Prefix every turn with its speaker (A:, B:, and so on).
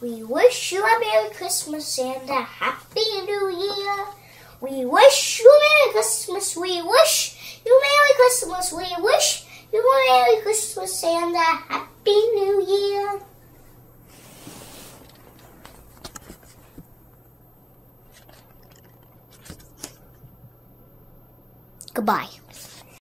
A: We wish you a Merry Christmas and a Happy New Year. We wish you a Merry Christmas. We wish you a Merry Christmas. We wish you a Merry Christmas and a Happy New Year. Goodbye.